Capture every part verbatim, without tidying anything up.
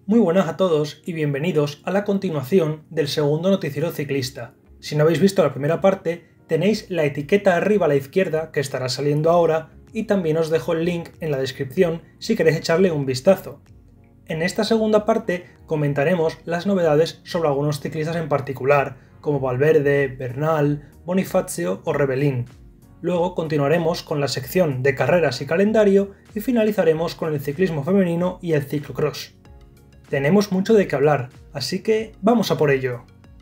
Muy buenas a todos y bienvenidos a la continuación del segundo noticiero ciclista. Si no habéis visto la primera parte, tenéis la etiqueta arriba a la izquierda que estará saliendo ahora y también os dejo el link en la descripción si queréis echarle un vistazo. En esta segunda parte comentaremos las novedades sobre algunos ciclistas en particular, como Valverde, Bernal, Bonifacio o Rebellin. Luego continuaremos con la sección de carreras y calendario y finalizaremos con el ciclismo femenino y el ciclocross. Tenemos mucho de qué hablar, así que vamos a por ello.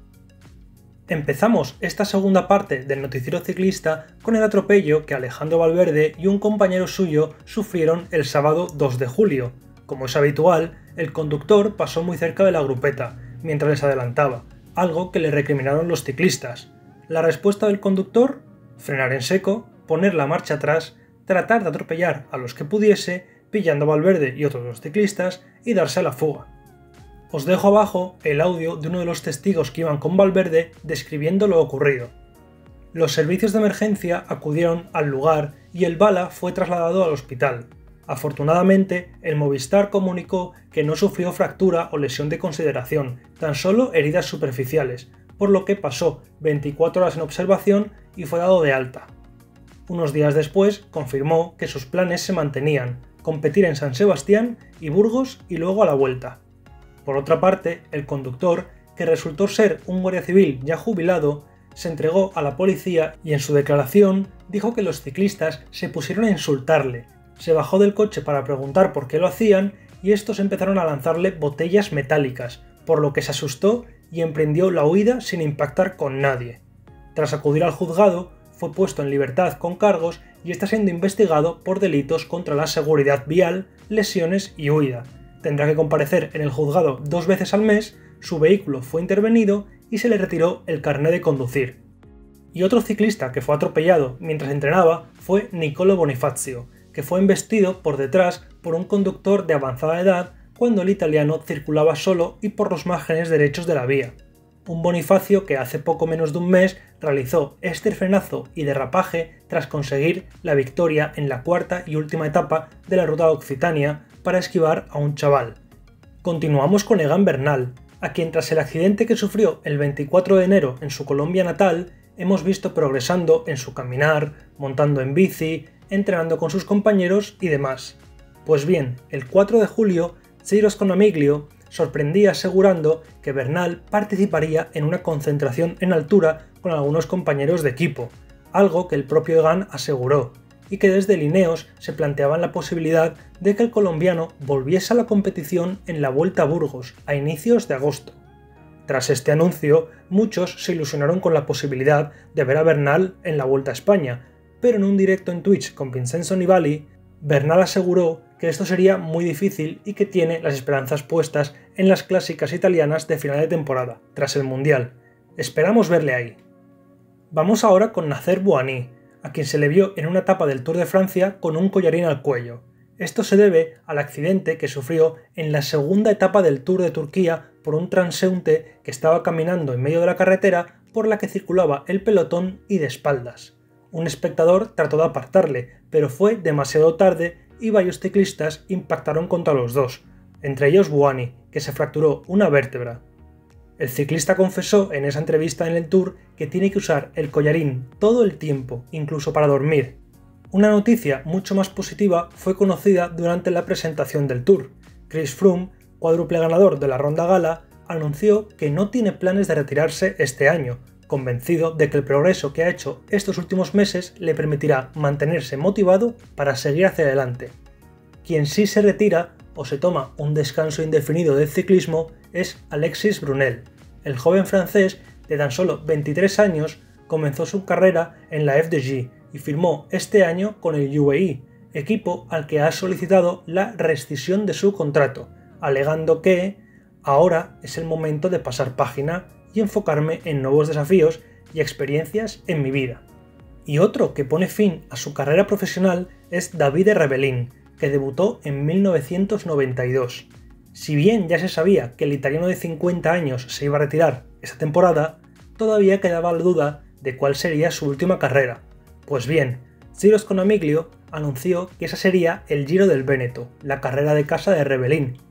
Empezamos esta segunda parte del noticiero ciclista con el atropello que Alejandro Valverde y un compañero suyo sufrieron el sábado dos de julio. Como es habitual, el conductor pasó muy cerca de la grupeta, mientras les adelantaba, algo que le recriminaron los ciclistas. La respuesta del conductor: frenar en seco, poner la marcha atrás, tratar de atropellar a los que pudiese, pillando a Valverde y otros dos ciclistas y darse a la fuga. Os dejo abajo el audio de uno de los testigos que iban con Valverde describiendo lo ocurrido. Los servicios de emergencia acudieron al lugar y el bala fue trasladado al hospital. Afortunadamente, el Movistar comunicó que no sufrió fractura o lesión de consideración, tan solo heridas superficiales, por lo que pasó veinticuatro horas en observación y fue dado de alta. Unos días después confirmó que sus planes se mantenían: competir en San Sebastián y Burgos y luego a la Vuelta. Por otra parte, el conductor, que resultó ser un guardia civil ya jubilado, se entregó a la policía y en su declaración dijo que los ciclistas se pusieron a insultarle, se bajó del coche para preguntar por qué lo hacían y estos empezaron a lanzarle botellas metálicas, por lo que se asustó y emprendió la huida sin impactar con nadie. Tras acudir al juzgado, fue puesto en libertad con cargos y está siendo investigado por delitos contra la seguridad vial, lesiones y huida. Tendrá que comparecer en el juzgado dos veces al mes, su vehículo fue intervenido y se le retiró el carné de conducir. Y otro ciclista que fue atropellado mientras entrenaba fue Nicolo Bonifacio, que fue embestido por detrás por un conductor de avanzada edad cuando el italiano circulaba solo y por los márgenes derechos de la vía. Un Bonifacio que hace poco menos de un mes realizó este frenazo y derrapaje tras conseguir la victoria en la cuarta y última etapa de la Ruta Occitania para esquivar a un chaval. Continuamos con Egan Bernal, a quien tras el accidente que sufrió el veinticuatro de enero en su Colombia natal, hemos visto progresando en su caminar, montando en bici, entrenando con sus compañeros y demás. Pues bien, el cuatro de julio, Ciro Sconamiglio sorprendía asegurando que Bernal participaría en una concentración en altura con algunos compañeros de equipo, algo que el propio Egan aseguró, y que desde Ineos se planteaban la posibilidad de que el colombiano volviese a la competición en la Vuelta a Burgos a inicios de agosto. Tras este anuncio, muchos se ilusionaron con la posibilidad de ver a Bernal en la Vuelta a España, pero en un directo en Twitch con Vincenzo Nibali, Bernal aseguró que esto sería muy difícil y que tiene las esperanzas puestas en las clásicas italianas de final de temporada, tras el Mundial. Esperamos verle ahí. Vamos ahora con Nacer Bouhanni, a quien se le vio en una etapa del Tour de Francia con un collarín al cuello. Esto se debe al accidente que sufrió en la segunda etapa del Tour de Turquía por un transeúnte que estaba caminando en medio de la carretera por la que circulaba el pelotón y de espaldas. Un espectador trató de apartarle, pero fue demasiado tarde y varios ciclistas impactaron contra los dos, entre ellos Bouhanni, que se fracturó una vértebra. El ciclista confesó en esa entrevista en el Tour que tiene que usar el collarín todo el tiempo, incluso para dormir. Una noticia mucho más positiva fue conocida durante la presentación del Tour. Chris Froome, cuádruple ganador de la Ronda Gala, anunció que no tiene planes de retirarse este año, convencido de que el progreso que ha hecho estos últimos meses le permitirá mantenerse motivado para seguir hacia adelante. Quien sí se retira o se toma un descanso indefinido del ciclismo es Alexis Brunel. El joven francés de tan solo veintitrés años comenzó su carrera en la F D G y firmó este año con el U A E, equipo al que ha solicitado la rescisión de su contrato, alegando que ahora es el momento de pasar página y enfocarme en nuevos desafíos y experiencias en mi vida. Y otro que pone fin a su carrera profesional es Davide Rebellin, que debutó en mil novecientos noventa y dos. Si bien ya se sabía que el italiano de cincuenta años se iba a retirar esta temporada, todavía quedaba la duda de cuál sería su última carrera. Pues bien, Ciro Sconamiglio anunció que esa sería el Giro del Véneto, la carrera de casa de Rebellin,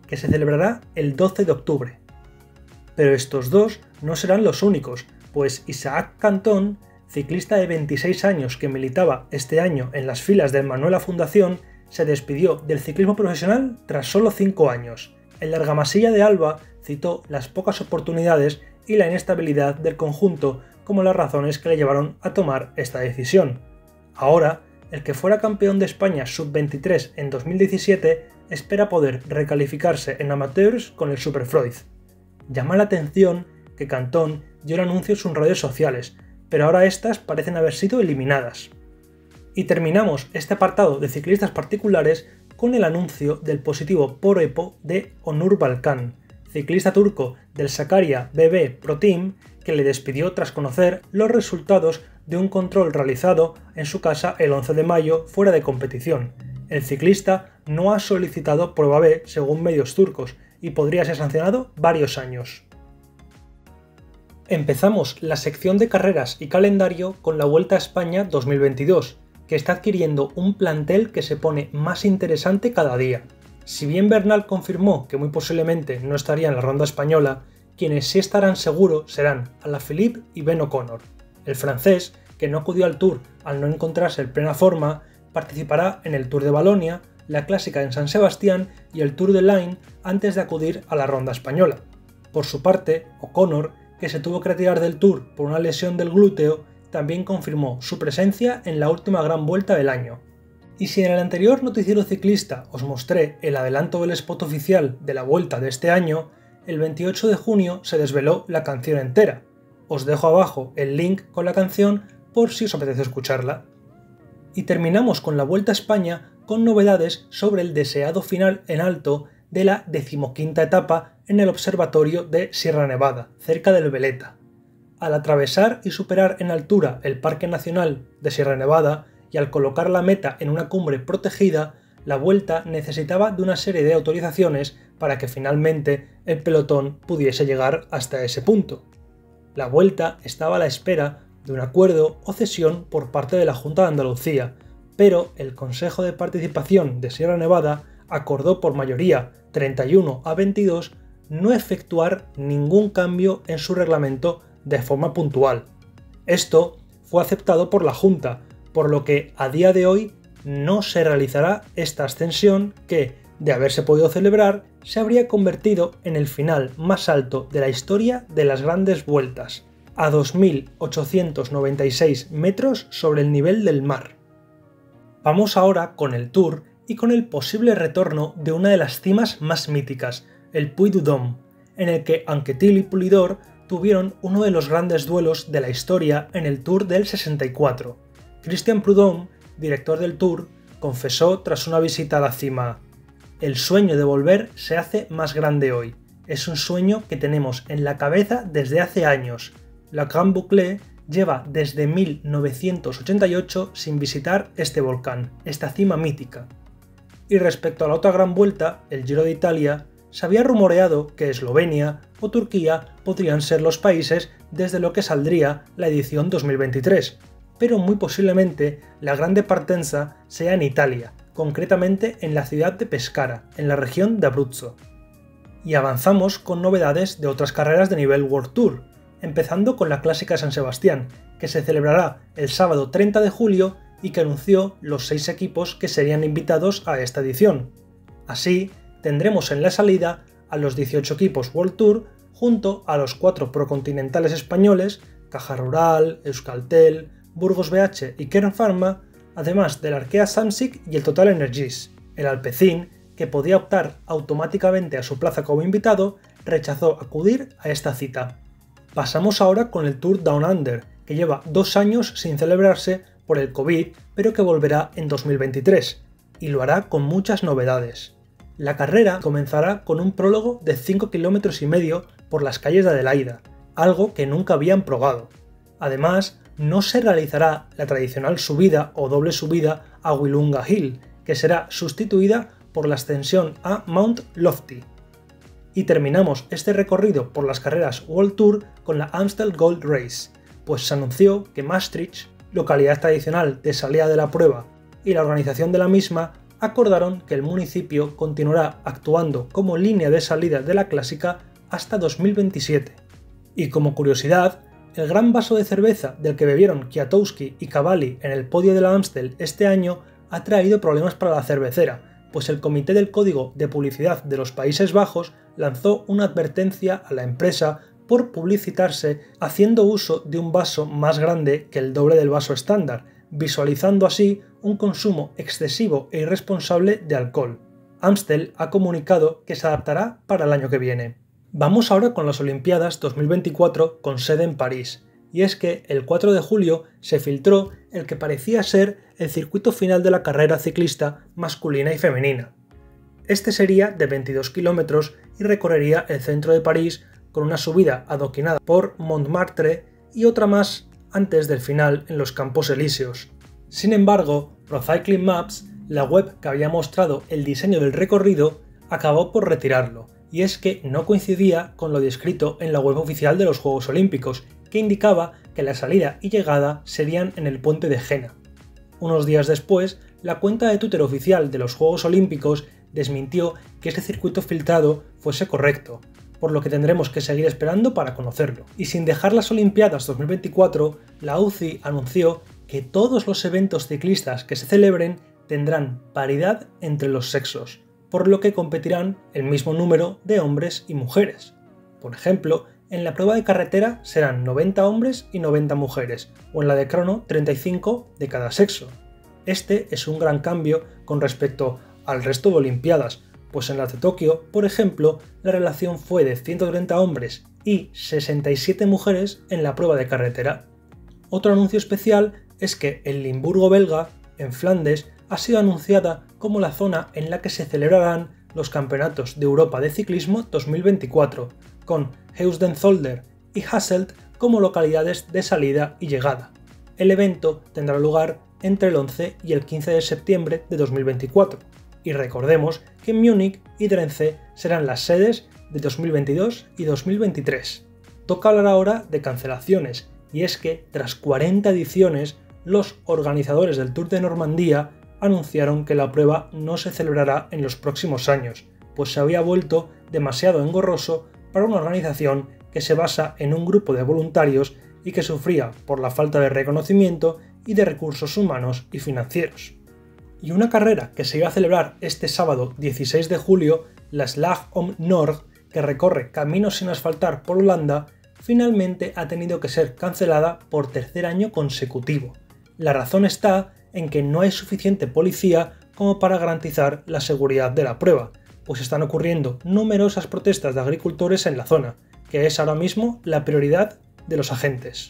que se celebrará el doce de octubre. Pero estos dos no serán los únicos, pues Isaac Cantón, ciclista de veintiséis años que militaba este año en las filas del Manuela Fundación, se despidió del ciclismo profesional tras solo cinco años. En la Argamasilla de Alba citó las pocas oportunidades y la inestabilidad del conjunto como las razones que le llevaron a tomar esta decisión. Ahora, el que fuera campeón de España sub veintitrés en dos mil diecisiete espera poder recalificarse en amateurs con el Superfreud. Llama la atención que Cantón dio el anuncio en sus redes sociales, pero ahora estas parecen haber sido eliminadas. Y terminamos este apartado de ciclistas particulares con el anuncio del positivo por EPO de Onur Balkan, ciclista turco del Sakarya B B Pro Team, que le despidió tras conocer los resultados de un control realizado en su casa el once de mayo fuera de competición. El ciclista no ha solicitado prueba B según medios turcos y podría ser sancionado varios años. Empezamos la sección de carreras y calendario con la Vuelta a España dos mil veintidós, que está adquiriendo un plantel que se pone más interesante cada día. Si bien Bernal confirmó que muy posiblemente no estaría en la ronda española, quienes sí estarán seguros serán Alaphilippe y Ben O'Connor. El francés, que no acudió al Tour al no encontrarse en plena forma, participará en el Tour de Valonia, la Clásica en San Sebastián y el Tour de Line antes de acudir a la ronda española. Por su parte, O'Connor, que se tuvo que retirar del Tour por una lesión del glúteo, también confirmó su presencia en la última gran vuelta del año. Y si en el anterior noticiero ciclista os mostré el adelanto del spot oficial de la vuelta de este año, el veintiocho de junio se desveló la canción entera. Os dejo abajo el link con la canción por si os apetece escucharla. Y terminamos con la Vuelta a España con novedades sobre el deseado final en alto de la decimoquinta etapa en el observatorio de Sierra Nevada, cerca del Veleta. Al atravesar y superar en altura el Parque Nacional de Sierra Nevada y al colocar la meta en una cumbre protegida, la Vuelta necesitaba de una serie de autorizaciones para que finalmente el pelotón pudiese llegar hasta ese punto. La Vuelta estaba a la espera de un acuerdo o cesión por parte de la Junta de Andalucía, pero el Consejo de Participación de Sierra Nevada acordó por mayoría treinta y uno a veintidós no efectuar ningún cambio en su reglamento de forma puntual. Esto fue aceptado por la Junta, por lo que a día de hoy no se realizará esta ascensión que, de haberse podido celebrar, se habría convertido en el final más alto de la historia de las grandes vueltas, a dos mil ochocientos noventa y seis metros sobre el nivel del mar. Vamos ahora con el Tour y con el posible retorno de una de las cimas más míticas, el Puy du Dôme, en el que Anquetil y Pulidor tuvieron uno de los grandes duelos de la historia en el Tour del sesenta y cuatro. Christian Prudhomme, director del Tour, confesó tras una visita a la cima: «El sueño de volver se hace más grande hoy. Es un sueño que tenemos en la cabeza desde hace años. La Grande Boucle lleva desde mil novecientos ochenta y ocho sin visitar este volcán, esta cima mítica». Y respecto a la otra gran vuelta, el Giro de Italia, se había rumoreado que Eslovenia o Turquía podrían ser los países desde lo que saldría la edición dos mil veintitrés, pero muy posiblemente la grande partenza sea en Italia, concretamente en la ciudad de Pescara, en la región de Abruzzo. Y avanzamos con novedades de otras carreras de nivel World Tour, empezando con la Clásica de San Sebastián, que se celebrará el sábado treinta de julio y que anunció los seis equipos que serían invitados a esta edición. Así, tendremos en la salida a los dieciocho equipos World Tour junto a los cuatro procontinentales españoles, Caja Rural, Euskaltel, Burgos B H y Kern Pharma, además del Arkea Samsic y el Total Energies. El Alpecin, que podía optar automáticamente a su plaza como invitado, rechazó acudir a esta cita. Pasamos ahora con el Tour Down Under, que lleva dos años sin celebrarse por el COVID, pero que volverá en dos mil veintitrés, y lo hará con muchas novedades. La carrera comenzará con un prólogo de cinco kilómetros y medio por las calles de Adelaida, algo que nunca habían probado. Además, no se realizará la tradicional subida o doble subida a Willunga Hill, que será sustituida por la ascensión a Mount Lofty. Y terminamos este recorrido por las carreras World Tour con la Amstel Gold Race, pues se anunció que Maastricht, localidad tradicional de salida de la prueba, y la organización de la misma acordaron que el municipio continuará actuando como línea de salida de la clásica hasta dos mil veintisiete. Y como curiosidad, el gran vaso de cerveza del que bebieron Kwiatkowski y Cavalli en el podio de la Amstel este año ha traído problemas para la cervecera, pues el Comité del Código de Publicidad de los Países Bajos lanzó una advertencia a la empresa por publicitarse haciendo uso de un vaso más grande que el doble del vaso estándar, visualizando así un consumo excesivo e irresponsable de alcohol. Amstel ha comunicado que se adaptará para el año que viene. Vamos ahora con las Olimpiadas dos mil veinticuatro con sede en París, y es que el cuatro de julio se filtró el que parecía ser el circuito final de la carrera ciclista masculina y femenina. Este sería de veintidós kilómetros y recorrería el centro de París con una subida adoquinada por Montmartre y otra más antes del final en los Campos Elíseos. Sin embargo, Pro Cycling Maps, la web que había mostrado el diseño del recorrido, acabó por retirarlo, y es que no coincidía con lo descrito en la web oficial de los Juegos Olímpicos, que indicaba que la salida y llegada serían en el puente de Jena. Unos días después, la cuenta de Twitter oficial de los Juegos Olímpicos desmintió que este circuito filtrado fuese correcto, por lo que tendremos que seguir esperando para conocerlo. Y sin dejar las Olimpiadas dos mil veinticuatro, la U C I anunció que todos los eventos ciclistas que se celebren tendrán paridad entre los sexos, por lo que competirán el mismo número de hombres y mujeres. Por ejemplo, en la prueba de carretera serán noventa hombres y noventa mujeres, o en la de crono treinta y cinco de cada sexo. Este es un gran cambio con respecto al resto de Olimpiadas, pues en la de Tokio, por ejemplo, la relación fue de ciento treinta hombres y sesenta y siete mujeres en la prueba de carretera. Otro anuncio especial es que el Limburgo belga, en Flandes, ha sido anunciada como la zona en la que se celebrarán los Campeonatos de Europa de Ciclismo dos mil veinticuatro, con Heusden-Zolder y Hasselt como localidades de salida y llegada. El evento tendrá lugar entre el once y el quince de septiembre de dos mil veinticuatro, y recordemos que Múnich y Drense serán las sedes de dos mil veintidós y dos mil veintitrés. Toca hablar ahora de cancelaciones, y es que tras cuarenta ediciones, los organizadores del Tour de Normandía anunciaron que la prueba no se celebrará en los próximos años, pues se había vuelto demasiado engorroso para una organización que se basa en un grupo de voluntarios y que sufría por la falta de reconocimiento y de recursos humanos y financieros. Y una carrera que se iba a celebrar este sábado dieciséis de julio, la Slag om Norge, que recorre caminos sin asfaltar por Holanda, finalmente ha tenido que ser cancelada por tercer año consecutivo. La razón está en que no hay suficiente policía como para garantizar la seguridad de la prueba, pues están ocurriendo numerosas protestas de agricultores en la zona, que es ahora mismo la prioridad de los agentes.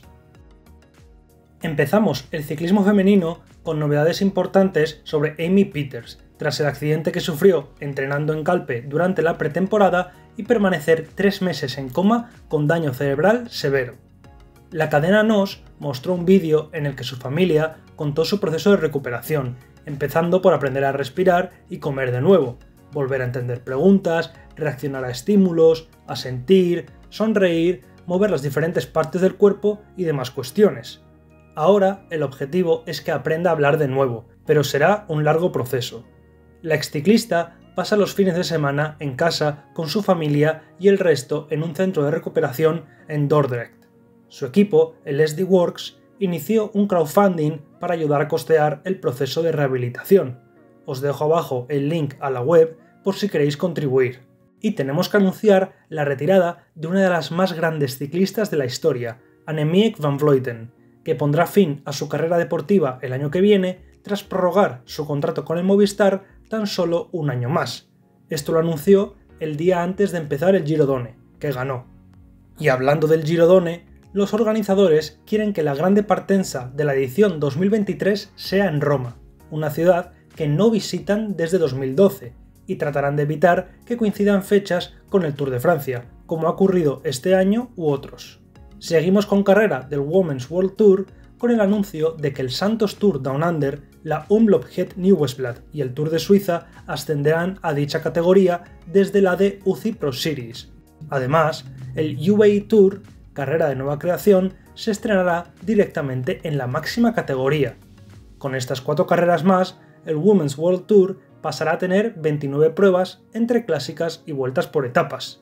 Empezamos el ciclismo femenino con novedades importantes sobre Amy Pieters, tras el accidente que sufrió entrenando en Calpe durante la pretemporada y permanecer tres meses en coma con daño cerebral severo. La cadena N O S mostró un vídeo en el que su familia contó su proceso de recuperación, empezando por aprender a respirar y comer de nuevo, volver a entender preguntas, reaccionar a estímulos, a sentir, sonreír, mover las diferentes partes del cuerpo y demás cuestiones. Ahora el objetivo es que aprenda a hablar de nuevo, pero será un largo proceso. La exciclista pasa los fines de semana en casa con su familia y el resto en un centro de recuperación en Dordrecht. Su equipo, el S D Works, inició un crowdfunding para ayudar a costear el proceso de rehabilitación. Os dejo abajo el link a la web por si queréis contribuir. Y tenemos que anunciar la retirada de una de las más grandes ciclistas de la historia, Annemiek van Vleuten, que pondrá fin a su carrera deportiva el año que viene tras prorrogar su contrato con el Movistar tan solo un año más. Esto lo anunció el día antes de empezar el Giro Donne, que ganó. Y hablando del Giro Donne, los organizadores quieren que la grande partenza de la edición dos mil veintitrés sea en Roma, una ciudad que no visitan desde dos mil doce, y tratarán de evitar que coincidan fechas con el Tour de Francia, como ha ocurrido este año u otros. Seguimos con carrera del Women's World Tour con el anuncio de que el Santos Tour Down Under, la Umloop Het Nieuwsblad y el Tour de Suiza ascenderán a dicha categoría desde la de U C I Pro Series. Además, el U A E Tour, carrera de nueva creación, se estrenará directamente en la máxima categoría. Con estas cuatro carreras más, el Women's World Tour pasará a tener veintinueve pruebas entre clásicas y vueltas por etapas.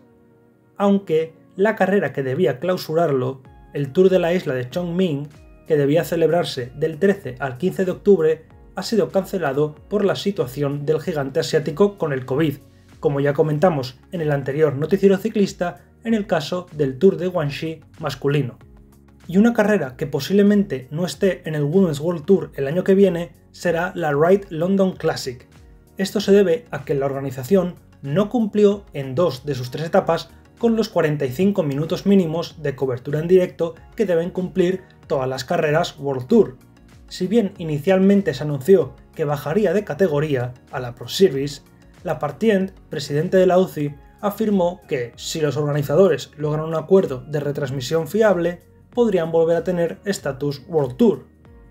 Aunque la carrera que debía clausurarlo, el Tour de la isla de Chongming, que debía celebrarse del trece al quince de octubre, ha sido cancelado por la situación del gigante asiático con el COVID, como ya comentamos en el anterior noticiero ciclista en el caso del Tour de Guangxi masculino. Y una carrera que posiblemente no esté en el Women's World Tour el año que viene será la Ride London Classic. Esto se debe a que la organización no cumplió en dos de sus tres etapas con los cuarenta y cinco minutos mínimos de cobertura en directo que deben cumplir todas las carreras World Tour. Si bien inicialmente se anunció que bajaría de categoría a la Pro Series, Lapartient, presidente de la U C I, afirmó que si los organizadores logran un acuerdo de retransmisión fiable, podrían volver a tener estatus World Tour.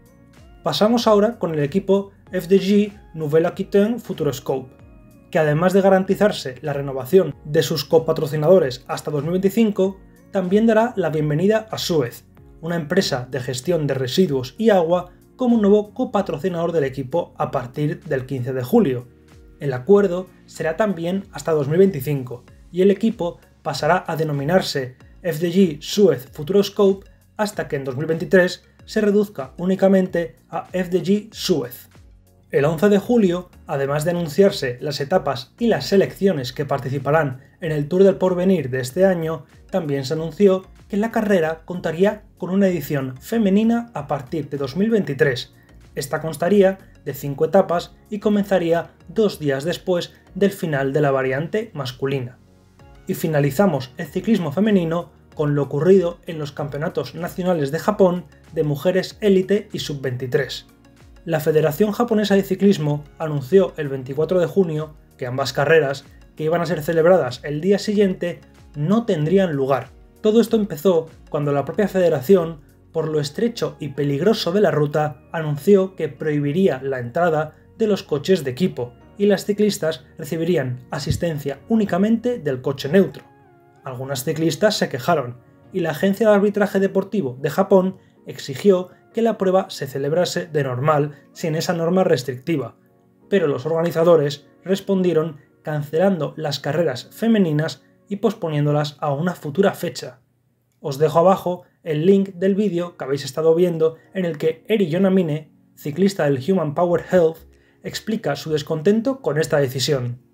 Pasamos ahora con el equipo F D J Nouvelle Aquitaine Futuroscope, que además de garantizarse la renovación de sus copatrocinadores hasta dos mil veinticinco, también dará la bienvenida a Suez, una empresa de gestión de residuos y agua, como nuevo copatrocinador del equipo a partir del quince de julio. El acuerdo será también hasta dos mil veinticinco y el equipo pasará a denominarse F D J Suez Futuroscope hasta que en dos mil veintitrés se reduzca únicamente a F D J Suez. El once de julio, además de anunciarse las etapas y las selecciones que participarán en el Tour del Porvenir de este año, también se anunció que la carrera contaría con una edición femenina a partir de dos mil veintitrés. Esta constaría de cinco etapas y comenzaría dos días después del final de la variante masculina. Y finalizamos el ciclismo femenino con lo ocurrido en los campeonatos nacionales de Japón de mujeres élite y sub veintitrés. La Federación Japonesa de Ciclismo anunció el veinticuatro de junio que ambas carreras, que iban a ser celebradas el día siguiente, no tendrían lugar. Todo esto empezó cuando la propia federación, por lo estrecho y peligroso de la ruta, anunció que prohibiría la entrada de los coches de equipo y las ciclistas recibirían asistencia únicamente del coche neutro. Algunas ciclistas se quejaron y la Agencia de Arbitraje Deportivo de Japón exigió que la prueba se celebrase de normal sin esa norma restrictiva, pero los organizadores respondieron cancelando las carreras femeninas y posponiéndolas a una futura fecha. Os dejo abajo el link del vídeo que habéis estado viendo en el que Eri Yonamine, ciclista del Human Power Health, explica su descontento con esta decisión.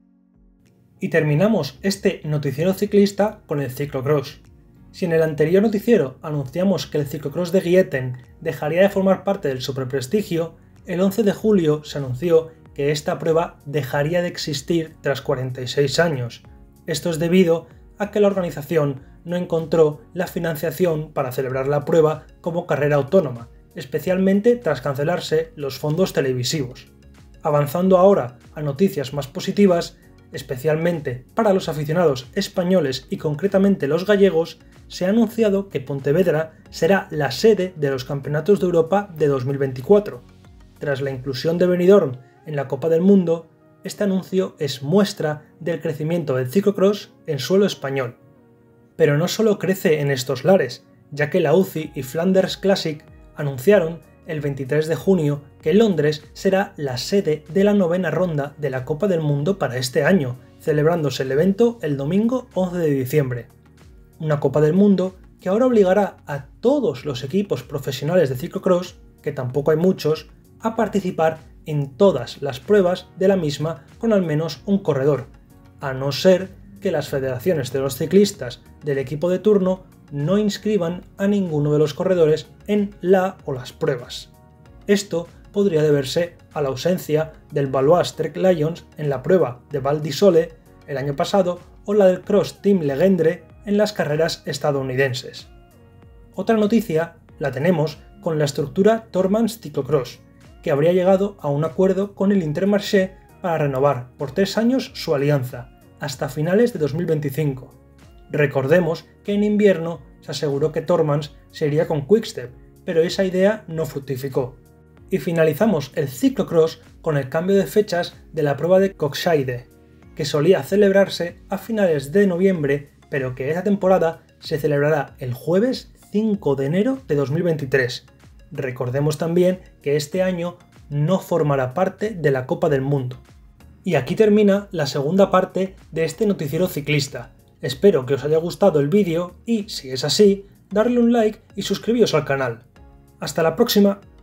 Y terminamos este noticiero ciclista con el ciclocross. Si en el anterior noticiero anunciamos que el ciclocross de Gieten dejaría de formar parte del Superprestigio, el once de julio se anunció que esta prueba dejaría de existir tras cuarenta y seis años. Esto es debido a que la organización no encontró la financiación para celebrar la prueba como carrera autónoma, especialmente tras cancelarse los fondos televisivos. Avanzando ahora a noticias más positivas, especialmente para los aficionados españoles y concretamente los gallegos, se ha anunciado que Pontevedra será la sede de los Campeonatos de Europa de dos mil veinticuatro. Tras la inclusión de Benidorm en la Copa del Mundo, este anuncio es muestra del crecimiento del ciclocross en suelo español. Pero no solo crece en estos lares, ya que la U C I y Flanders Classic anunciaron el veintitrés de junio que Londres será la sede de la novena ronda de la Copa del Mundo para este año, celebrándose el evento el domingo once de diciembre. Una Copa del Mundo que ahora obligará a todos los equipos profesionales de ciclocross, que tampoco hay muchos, a participar en todas las pruebas de la misma con al menos un corredor, a no ser que las federaciones de los ciclistas del equipo de turno no inscriban a ninguno de los corredores en la o las pruebas. Esto podría deberse a la ausencia del Valois Trek Lions en la prueba de Val di Sole el año pasado o la del Cross Team Legendre en las carreras estadounidenses. Otra noticia la tenemos con la estructura Tormans Cyclocross, que habría llegado a un acuerdo con el Intermarché para renovar por tres años su alianza, hasta finales de dos mil veinticinco. Recordemos que en invierno se aseguró que Tormans se iría con Quickstep, pero esa idea no fructificó. Y finalizamos el ciclocross con el cambio de fechas de la prueba de Koksijde, que solía celebrarse a finales de noviembre, pero que esta temporada se celebrará el jueves cinco de enero de dos mil veintitrés. Recordemos también que este año no formará parte de la Copa del Mundo. Y aquí termina la segunda parte de este noticiero ciclista. Espero que os haya gustado el vídeo y, si es así, darle un like y suscribiros al canal. ¡Hasta la próxima!